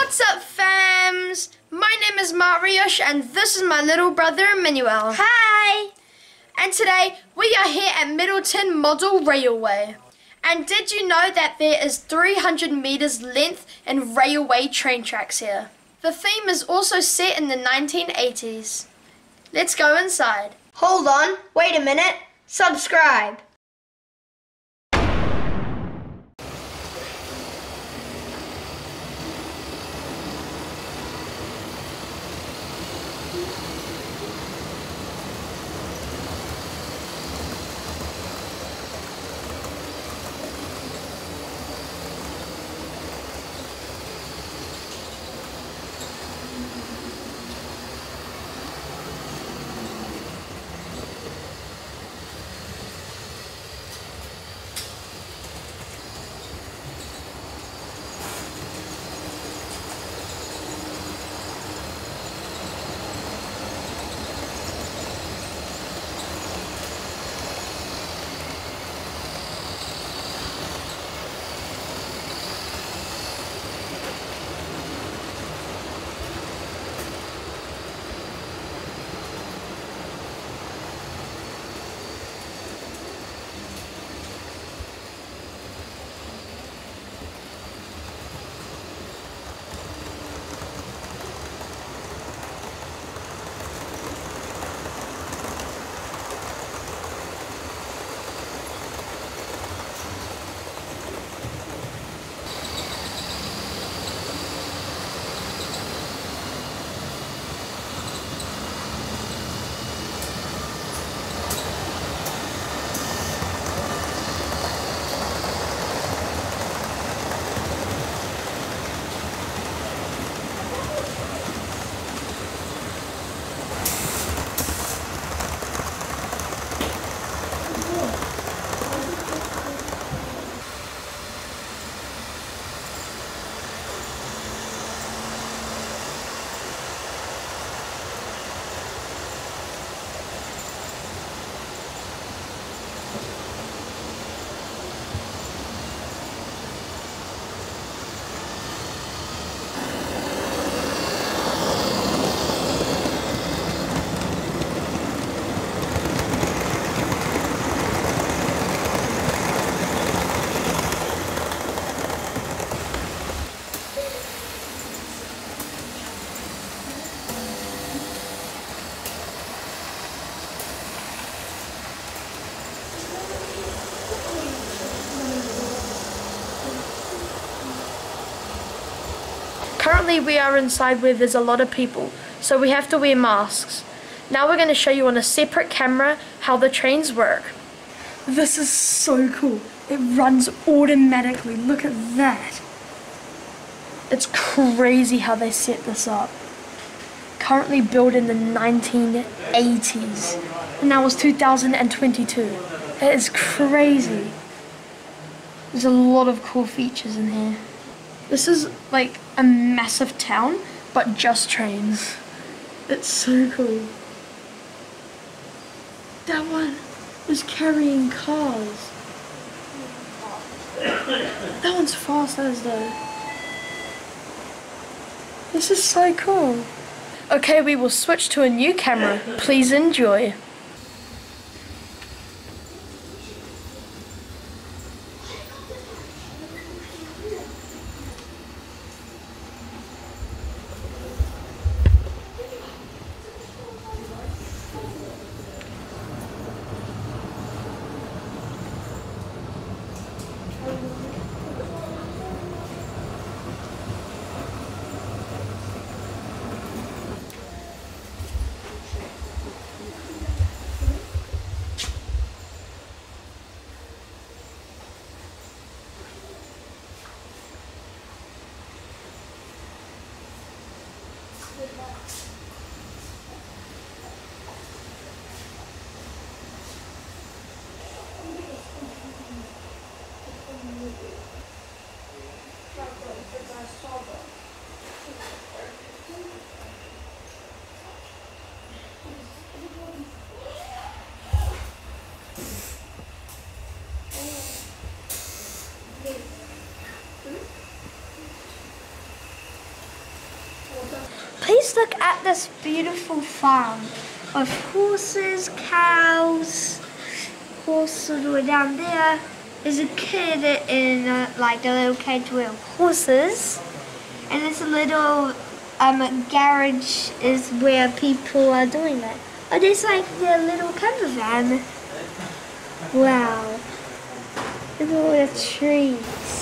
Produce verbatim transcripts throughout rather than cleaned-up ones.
What's up, fams? My name is Mariusz and this is my little brother Emmanuel. Hi! And today we are here at Middleton Model Railway. And did you know that there is three hundred meters length in railway train tracks here? The theme is also set in the nineteen eighties. Let's go inside. Hold on, wait a minute. Subscribe. Currently we are inside where there's a lot of people, so we have to wear masks. Now we're going to show you on a separate camera how the trains work. This is so cool. It runs automatically. Look at that. It's crazy how they set this up. Currently built in the nineteen eighties. And now it's two thousand twenty-two. It is crazy. There's a lot of cool features in here. This is like a massive town, but just trains. It's so cool. That one is carrying cars. That one's fast as though. This is so cool. Okay, we will switch to a new camera. Please enjoy. look at this beautiful farm of horses, cows, horse all the way down there. There's a kid in uh, like the little cage with horses, and there's a little um, garage is where people are doing that. Oh, there's like their little camper van. Wow, look at all the trees.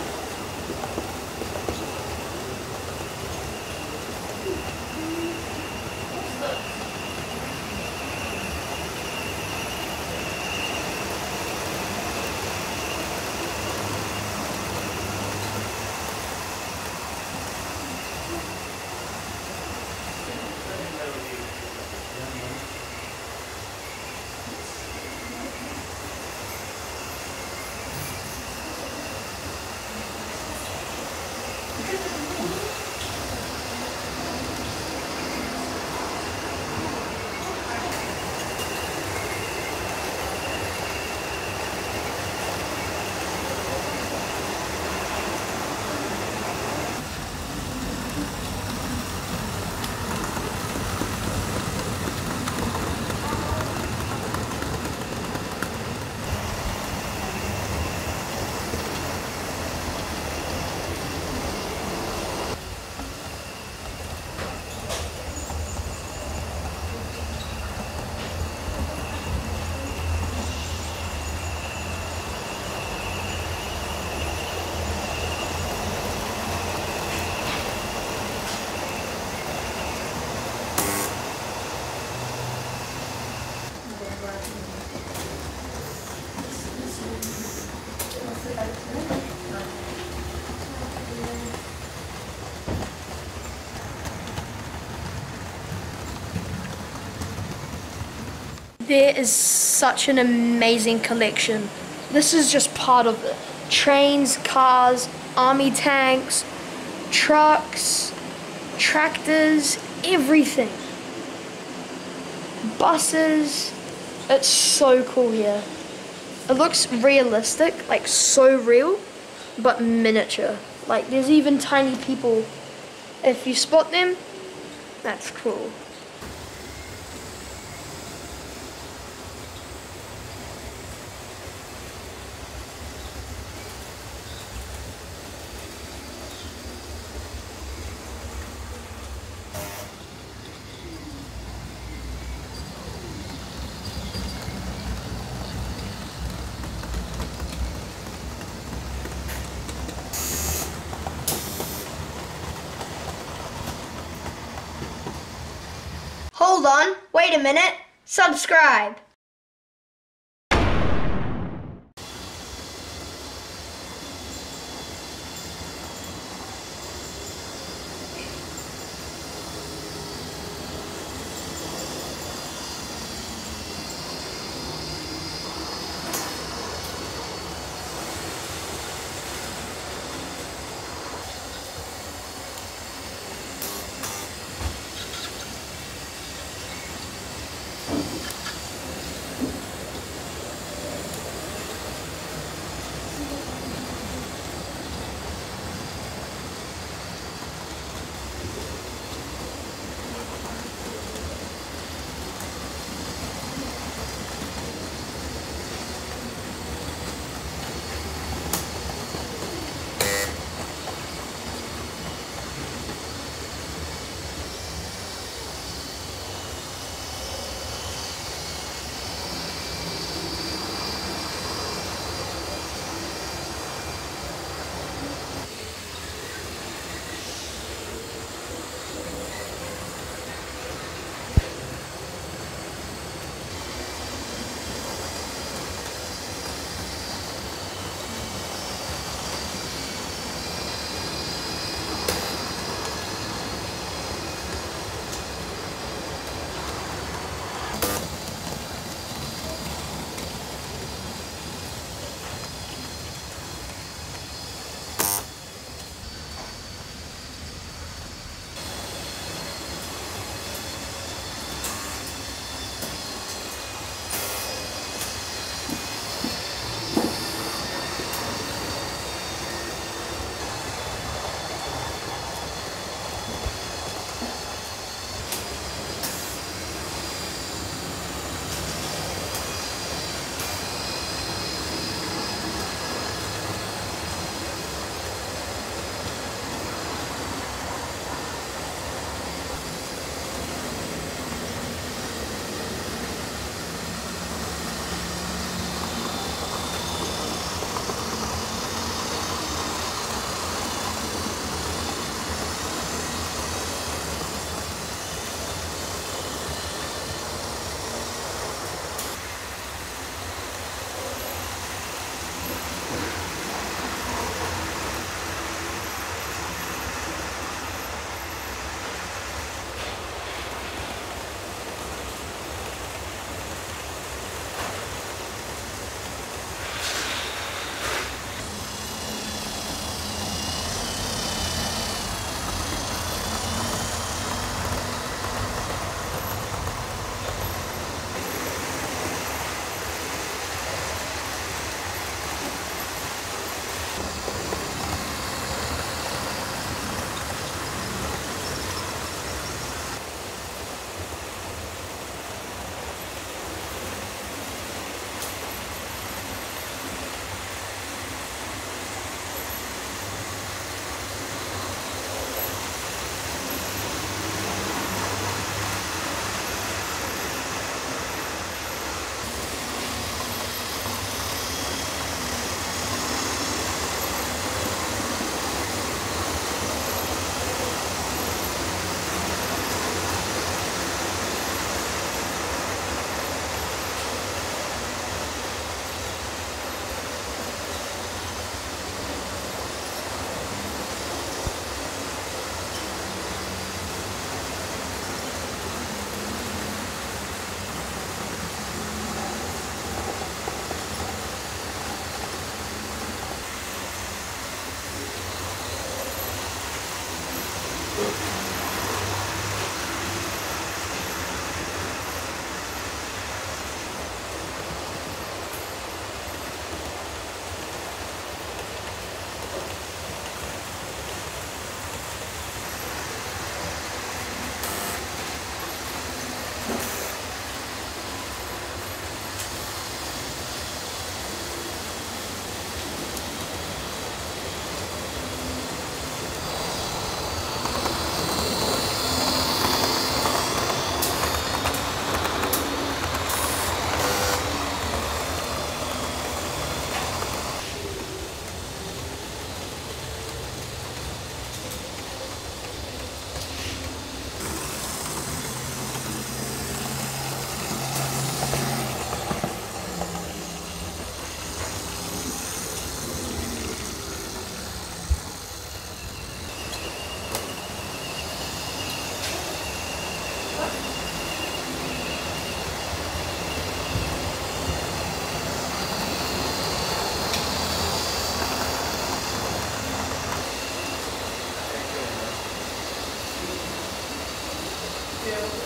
There is such an amazing collection. This is just part of it. Trains, cars, army tanks, trucks, tractors, everything. Buses. It's so cool here. It looks realistic, like so real, but miniature. Like there's even tiny people. If you spot them, that's cool. Hold on, wait a minute. Subscribe.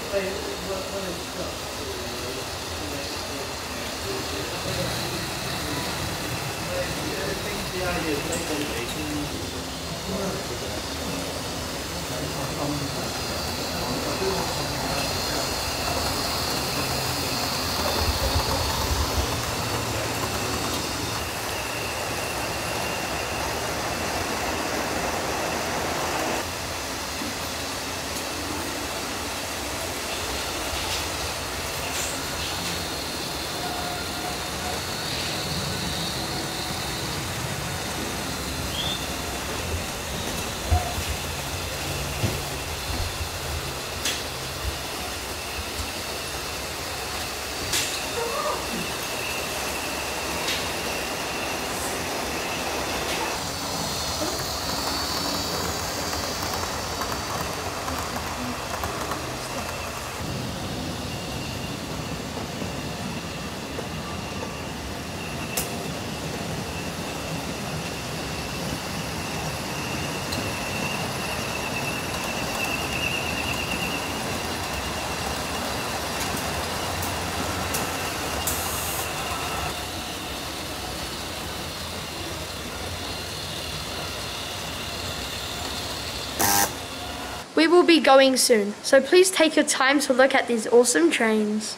We will be going soon, so please take your time to look at these awesome trains.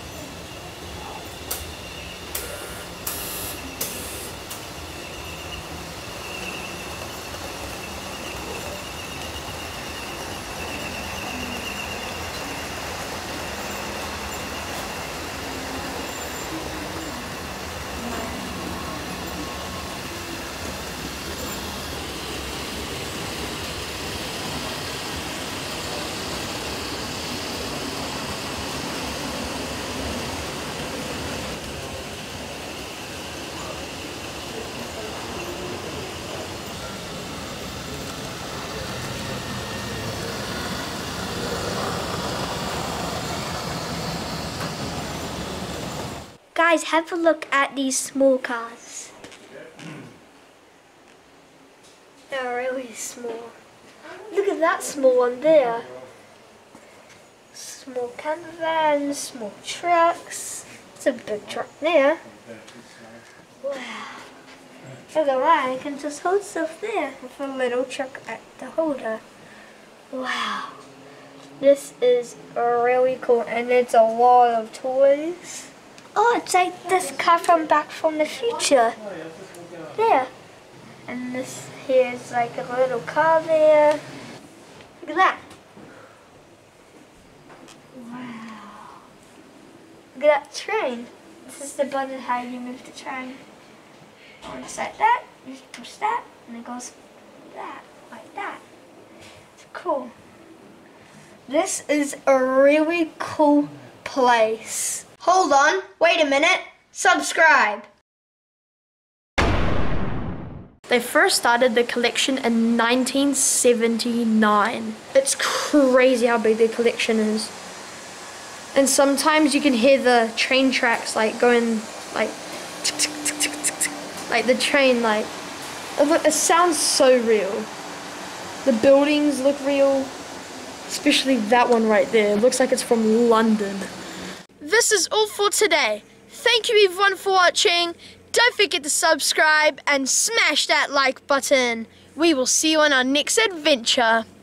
Guys, have a look at these small cars. They're really small. Look at that small one there. Small camper vans, small trucks. It's a big truck there. Wow. Look at that, I can just hold stuff there with a little truck at the holder. Wow. This is really cool, and it's a lot of toys. Oh, it's like this car from Back from the Future. There. And this here's like a little car there. Look at that. Wow. Look at that train. This is the button how you move the train. Just like that, you just push that, and it goes that, like that. It's cool. This is a really cool place. Hold on, wait a minute. Subscribe. They first started the collection in nineteen seventy-nine. It's crazy how big their collection is. And sometimes you can hear the train tracks like going like tick, tick, tick, tick, tick, tick, like the train like it, look, it sounds so real. The buildings look real, especially that one right there. It looks like it's from London. This is all for today. Thank you everyone for watching. Don't forget to subscribe and smash that like button. We will see you on our next adventure.